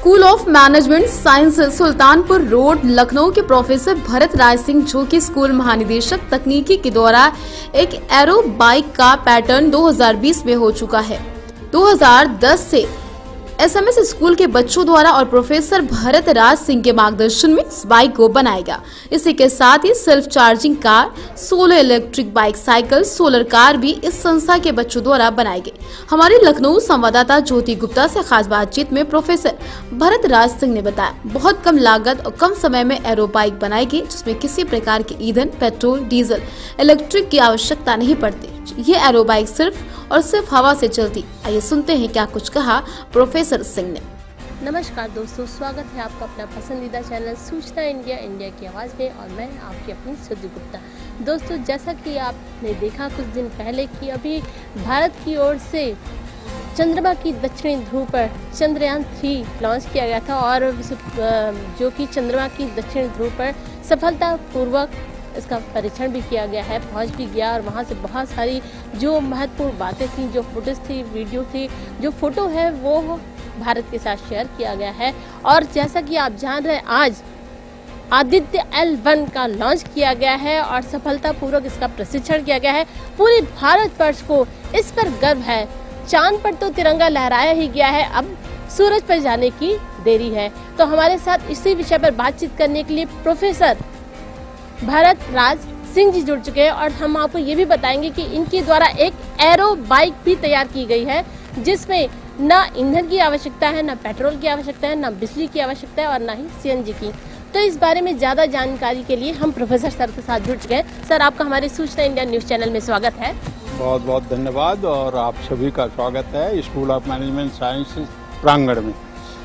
School of management science Sultanpur road Lucknow के professor Bharat Raj Singh, जो कि स्कूल महानिदेशक तकनीकी के द्वारा एक एरो बाइक का पैटर्न 2020 में हो चुका है। 2010 से एसएमएस स्कूल के बच्चों द्वारा और प्रोफेसर भरत राज सिंह के मार्गदर्शन में इस बाइक को बनाएगा। इसी के साथ ही self charging car, solar electric bike, cycle, solar car भी इस संस्था के बच्चों द्वारा बनाई गई। हमारी लखनऊ संवाददाता ज्योति गुप्ता से खास बातचीत में प्रोफेसर भरत राज सिंह ने बताया, बहुत कम लागत और कम समय में एरो बाइक बनाई गई, जिसमें किसी प्रकार के ईंधन, पेट्रोल, डीजल, इलेक्ट्रिक की आवश्यकता नहीं पड़ती। ये एरो बाइक सिर्फ और सिर्फ हवा से चलती। आइए सुनते हैं क्या कुछ कहा प्रोफेसर सिंह ने। नमस्कार दोस्तों, स्वागत है आपका अपना पसंदीदा चैनल सूचना इंडिया, इंडिया की आवाज़ में, और मैं आपकी अपनी ज्योति गुप्ता। दोस्तों, जैसा कि आपने देखा कुछ दिन पहले कि अभी भारत की ओर से चंद्रमा की दक्षिणी ध्रुव पर चंद्रयान 3 लॉन्च किया गया था, और जो कि चंद्रमा की दक्षिणी ध्रुव पर सफलतापूर्वक इसका परीक्षण भी किया गया है, पहुंच भी गया, और वहां से बहुत सारी जो महत्वपूर्ण बातें थी, जो फुटेज थी, वीडियो थी, जो फोटो है वो भारत के साथ शेयर किया गया है। और जैसा कि आप जान रहे हैं, आज आदित्य L1 का लॉन्च किया गया है और सफलतापूर्वक इसका प्रशिक्षण किया गया है। पूरे भारतवर्ष को इस पर गर्व है। चांद पर तो तिरंगा लहराया ही गया है, अब सूरज पर जाने की देरी है। तो हमारे साथ इसी विषय पर बातचीत करने के लिए प्रोफेसर भरत राज सिंह जी जुड़ चुके हैं, और हम आपको ये भी बताएंगे कि इनके द्वारा एक एरो बाइक भी तैयार की गई है, जिसमें ना ईंधन की आवश्यकता है, ना पेट्रोल की आवश्यकता है, ना बिजली की आवश्यकता है, और ना ही सीएनजी की। तो इस बारे में ज्यादा जानकारी के लिए हम प्रोफेसर सर के साथ जुड़ चुके हैं। सर, आपका हमारे सूचना इंडिया न्यूज चैनल में स्वागत है। बहुत बहुत धन्यवाद, और आप सभी का स्वागत है स्कूल ऑफ मैनेजमेंट साइंस प्रांगण में।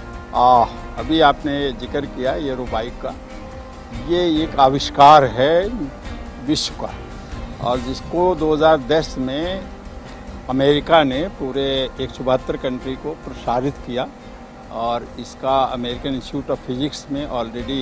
अभी आपने जिक्र किया एरो बाइक का, ये एक आविष्कार है विश्व का, और जिसको 2010 में अमेरिका ने पूरे 172 कंट्री को प्रसारित किया, और इसका अमेरिकन इंस्टीट्यूट ऑफ फिजिक्स में ऑलरेडी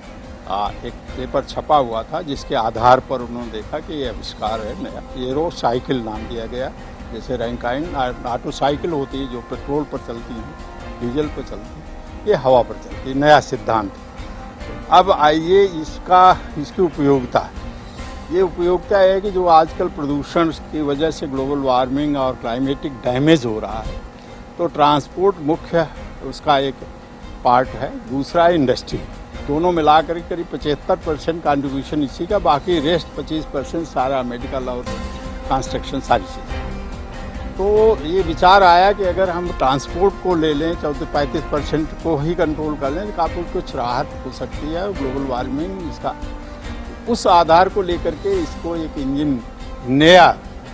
एक पेपर छपा हुआ था, जिसके आधार पर उन्होंने देखा कि ये आविष्कार है नया। एरो साइकिल नाम दिया गया। जैसे रैंकाइन ऑटो साइकिल होती है जो पेट्रोल पर चलती है, डीजल पर चलती है, ये हवा पर चलती है, नया सिद्धांत। अब आइए इसकी उपयोगिता। ये उपयोगिता है कि जो आजकल प्रदूषण की वजह से ग्लोबल वार्मिंग और क्लाइमेटिक डैमेज हो रहा है, तो ट्रांसपोर्ट मुख्य उसका एक पार्ट है, दूसरा इंडस्ट्री। दोनों मिलाकर करीब 75% कंट्रीब्यूशन इसी का, बाकी रेस्ट 25% सारा मेडिकल और कंस्ट्रक्शन सारी चीज़ें। तो ये विचार आया कि अगर हम ट्रांसपोर्ट को ले लें, 34-35% को ही कंट्रोल कर लें, तो काफ़ी कुछ राहत हो सकती है ग्लोबल वार्मिंग इसका। उस आधार को लेकर के इसको एक इंजन नया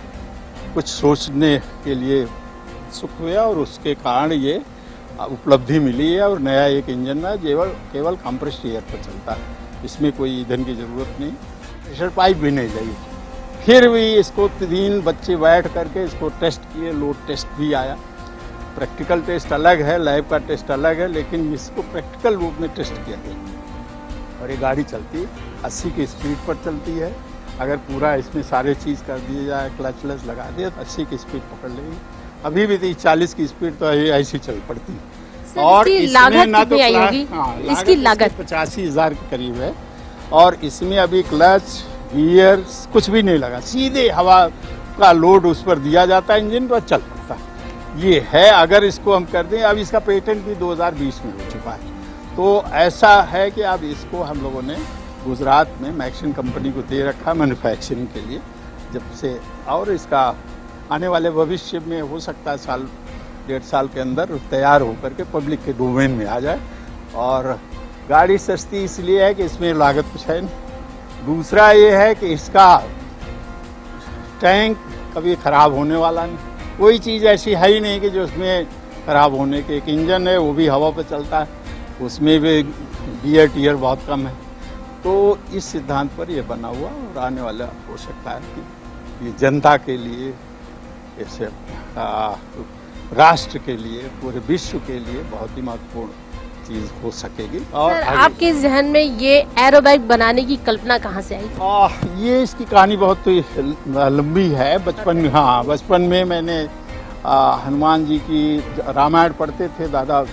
कुछ सोचने के लिए सुख हुआ, और उसके कारण ये उपलब्धि मिली है। और नया एक इंजन में केवल कंप्रेस्ड एयर पर चलता है, इसमें कोई ईंधन की जरूरत नहीं, प्रेशर पाइप भी नहीं चाहिए। फिर भी इसको 3 बच्चे बैठ करके इसको टेस्ट किए, लोड टेस्ट भी आया। प्रैक्टिकल टेस्ट अलग है, लैब का टेस्ट अलग है, लेकिन इसको प्रैक्टिकल रूप में टेस्ट किया गया। और ये गाड़ी चलती 80 की स्पीड पर चलती है। अगर पूरा इसमें सारे चीज़ कर दिए जाए, क्लच लगा दिए, तो 80 की स्पीड पकड़ लेगी। अभी भी 30-40 की स्पीड तो ऐसी चल पड़ती है। और इसमें ना तो इसकी लागत 85,000 के करीब है, और इसमें अभी क्लच गियर कुछ भी नहीं लगा, सीधे हवा का लोड उस पर दिया जाता है, इंजन पर चल पड़ता है। ये है, अगर इसको हम कर दें। अब इसका पेटेंट भी 2020 में हो चुका है। तो ऐसा है कि अब इसको हम लोगों ने गुजरात में मैक्सिन कंपनी को दे रखा मैन्युफैक्चरिंग के लिए जब से, और इसका आने वाले भविष्य में हो सकता है 1-1.5 साल के अंदर तैयार होकर के पब्लिक के डोमेन में आ जाए। और गाड़ी सस्ती इसलिए है कि इसमें लागत कुछ है नहीं। दूसरा ये है कि इसका टैंक कभी खराब होने वाला नहीं, कोई चीज़ ऐसी है ही नहीं कि जो उसमें खराब होने के। एक इंजन है, वो भी हवा पर चलता है, उसमें भी गियर टीयर बहुत कम है। तो इस सिद्धांत पर यह बना हुआ, और आने वाला हो सकता है कि ये जनता के लिए, ऐसे राष्ट्र के लिए, पूरे विश्व के लिए बहुत ही महत्वपूर्ण चीज हो सकेगी। और आपके जहन में ये एरो बाइक बनाने की कल्पना कहाँ से आई? ये इसकी कहानी बहुत लंबी है। बचपन में मैंने हनुमान जी की रामायण पढ़ते थे दादा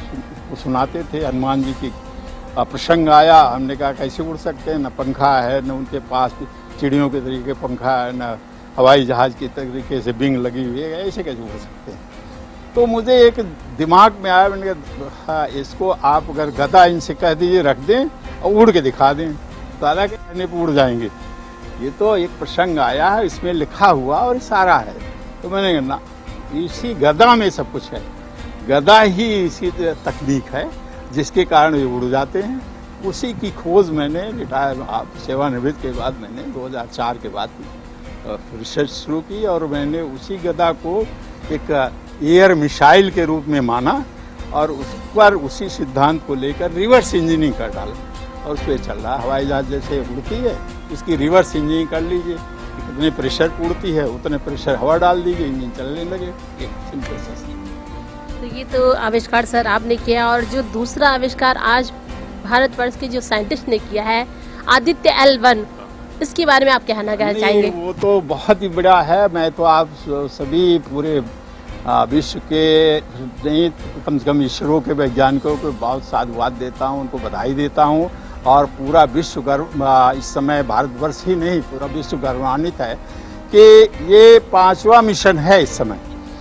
वो सुनाते थे। हनुमान जी की प्रसंग आया, हमने कहा कैसे उड़ सकते हैं, न पंखा है, न उनके पास चिड़ियों के तरीके पंखा है, न हवाई जहाज की तरीके से विंग लगी हुई है, ऐसे कैसे उड़ सकते हैं। तो मुझे एक दिमाग में आया, मैंने कहा हाँ, इसको आप अगर गधा इनसे कह दीजिए रख दें और उड़ के दिखा दें, दादा के कहने पर उड़ जाएंगे। ये तो एक प्रसंग आया है, इसमें लिखा हुआ और सारा है। तो मैंने कहा ना, इसी गधा में सब कुछ है, गधा ही इसी तकनीक है जिसके कारण ये उड़ जाते हैं। उसी की खोज मैंने सेवानिवृत्त के बाद मैंने 2004 के बाद रिसर्च शुरू की और मैंने उसी गधा को एक एयर मिसाइल के रूप में माना और उस पर उसी सिद्धांत को लेकर रिवर्स इंजीनियरिंग कर डाला और उस पर चल रहा। हवाई जहाज जैसे उड़ती है उसकी रिवर्स इंजीनियरिंग कर लीजिए, कितने प्रेशर उड़ती है उतने प्रेशर हवा डाल दीजिए, इंजन चलने लगे। एक सिंपल सा। तो ये तो आविष्कार सर आपने किया, और जो दूसरा आविष्कार आज भारतवर्ष के जो साइंटिस्ट ने किया है आदित्य L1, इसके बारे में आप कहना चाहेंगे? वो तो बहुत ही बड़ा है। मैं तो आप सभी पूरे विश्व के नहीं, कम से कम इसरो के वैज्ञानिकों को बहुत साधुवाद देता हूँ, उनको बधाई देता हूँ और पूरा विश्व गर्व, इस समय भारतवर्ष ही नहीं पूरा विश्व गौरवान्वित है कि ये 5वां मिशन है इस समय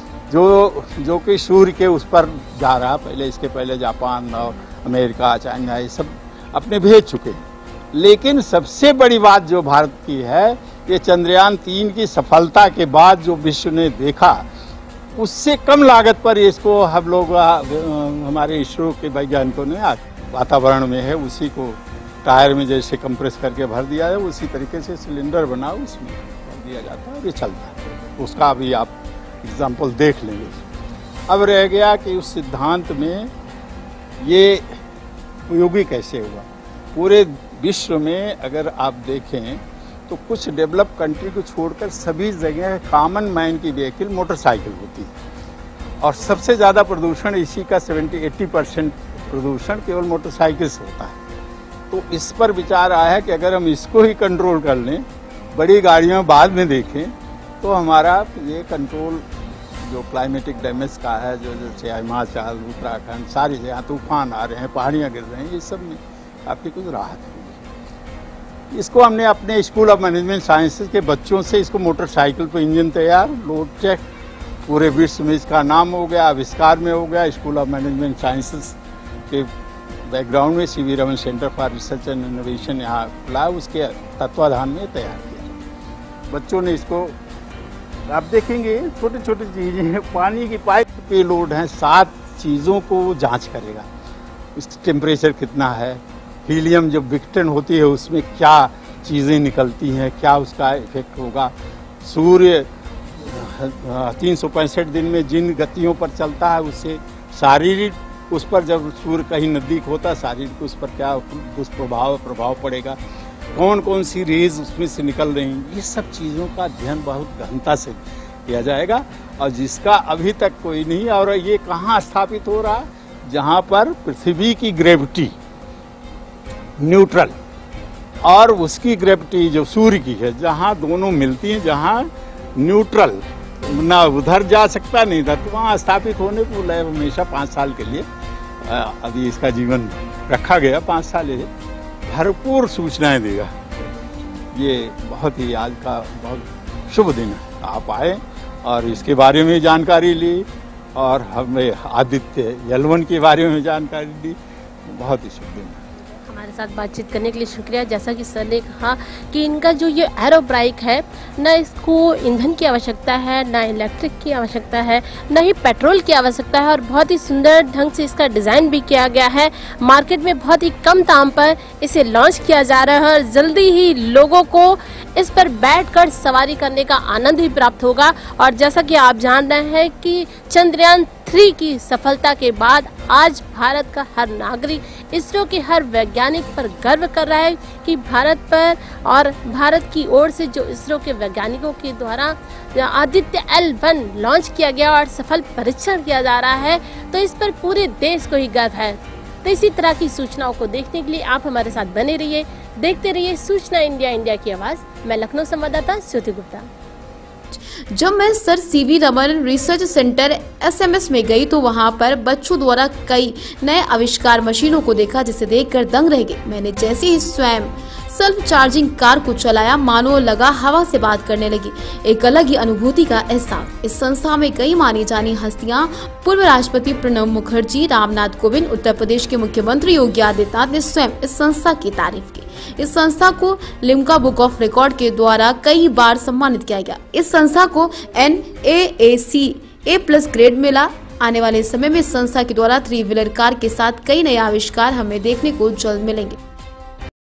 जो कि सूर्य के उस पर जा रहा। पहले इसके पहले जापान और अमेरिका, चाइना ये सब अपने भेज चुके हैं, लेकिन सबसे बड़ी बात जो भारत की है, ये चंद्रयान 3 की सफलता के बाद जो विश्व ने देखा, उससे कम लागत पर इसको हम लोग हमारे इसरो के वैज्ञानिकों ने वातावरण में है उसी को टायर में जैसे कंप्रेस करके भर दिया है, उसी तरीके से सिलेंडर बना उसमें भर दिया जाता है और ये चलता है। उसका भी आप एग्जाम्पल देख लेंगे। अब रह गया कि उस सिद्धांत में ये उपयोगी कैसे हुआ। पूरे विश्व में अगर आप देखें तो कुछ डेवलप कंट्री को छोड़कर सभी जगह कॉमन मैन की व्हीकल मोटरसाइकिल होती है और सबसे ज़्यादा प्रदूषण इसी का 70-80% प्रदूषण केवल मोटरसाइकिल से होता है। तो इस पर विचार आया है कि अगर हम इसको ही कंट्रोल कर लें, बड़ी गाड़ियाँ बाद में देखें, तो हमारा ये कंट्रोल जो क्लाइमेटिक डैमेज का है, जो जैसे हिमाचल, उत्तराखंड, सारी जगह तूफान आ रहे हैं, पहाड़ियाँ गिर रही हैं, ये सब में काफ़ी कुछ राहत होगी। इसको हमने अपने स्कूल ऑफ मैनेजमेंट साइंसेज के बच्चों से इसको मोटरसाइकिल पर इंजन तैयार, लोड चेक, पूरे विश्व में इसका नाम हो गया, आविष्कार में हो गया। स्कूल ऑफ मैनेजमेंट साइंसेज के बैकग्राउंड में CV Raman centre for research and innovation यहाँ खुला, उसके तत्वाधान में तैयार किया। बच्चों ने इसको, आप देखेंगे छोटी छोटी चीज़ें हैं, पानी की पाइप पे लोड है, 7 चीज़ों को जांच करेगा। इसका टेम्परेचर कितना है, हीलियम जब विघटन होती है उसमें क्या चीज़ें निकलती हैं, क्या उसका इफेक्ट होगा। सूर्य 365 दिन में जिन गतियों पर चलता है उससे शारीरिक, उस पर जब सूर्य कहीं नज़दीक होता है शारीरिक उस पर क्या दुष्प्रभाव पड़ेगा, कौन कौन सी रेज उसमें से निकल रही हैं, ये सब चीज़ों का अध्ययन बहुत गहनता से किया जाएगा और जिसका अभी तक कोई नहीं। और ये कहाँ स्थापित हो रहा, जहाँ पर पृथ्वी की ग्रेविटी न्यूट्रल और उसकी ग्रेविटी जो सूर्य की है, जहाँ दोनों मिलती हैं, जहाँ न्यूट्रल ना उधर जा सकता नहीं इधर, तो वहाँ स्थापित होने को लैब हमेशा 5 साल के लिए अभी इसका जीवन रखा गया। 5 साल ये भरपूर सूचनाएं देगा। ये बहुत ही आज का बहुत शुभ दिन है। आप आए और इसके बारे में जानकारी ली और हमें आदित्य L1 के बारे में जानकारी दी। बहुत ही शुभ दिन है। हमारे साथ बातचीत करने के लिए शुक्रिया। जैसा कि सर ने कहा कि इनका जो ये एरो बाइक है, ना इसको ईंधन की आवश्यकता है, ना इलेक्ट्रिक की आवश्यकता है, ना ही पेट्रोल की आवश्यकता है और बहुत ही सुंदर ढंग से इसका डिज़ाइन भी किया गया है। मार्केट में बहुत ही कम दाम पर इसे लॉन्च किया जा रहा है और जल्दी ही लोगों को इस पर बैठकर सवारी करने का आनंद भी प्राप्त होगा। और जैसा कि आप जान रहे हैं कि चंद्रयान 3 की सफलता के बाद आज भारत का हर नागरिक, इसरो के हर वैज्ञानिक पर गर्व कर रहा है कि भारत पर और भारत की ओर से जो इसरो के वैज्ञानिकों के द्वारा आदित्य L1 लॉन्च किया गया और सफल परीक्षण किया जा रहा है, तो इस पर पूरे देश को ही गर्व है। तो इसी तरह की सूचनाओं को देखने के लिए आप हमारे साथ बने रहिए, देखते रहिए सूचना इंडिया, इंडिया की आवाज़। मैं लखनऊ संवाददाता श्रुति गुप्ता। आज जब मैं sir CV Raman research centre SMS में गई तो वहां पर बच्चों द्वारा कई नए आविष्कार मशीनों को देखा, जिसे देखकर दंग रह गई। मैंने जैसे ही स्वयं सेल्फ चार्जिंग कार को चलाया, मानो लगा हवा से बात करने लगी। एक अलग ही अनुभूति का एहसास। इस संस्था में कई मानी जानी हस्तियां, पूर्व राष्ट्रपति प्रणब मुखर्जी, रामनाथ कोविंद, उत्तर प्रदेश के मुख्यमंत्री योगी आदित्यनाथ ने स्वयं इस संस्था की तारीफ की। इस संस्था को लिम्का बुक ऑफ रिकॉर्ड के द्वारा कई बार सम्मानित किया गया। इस संस्था को NAAC A+ ग्रेड मिला। आने वाले समय में इस संस्था के द्वारा 3 व्हीलर कार के साथ कई नए आविष्कार हमें देखने को जल्द मिलेंगे।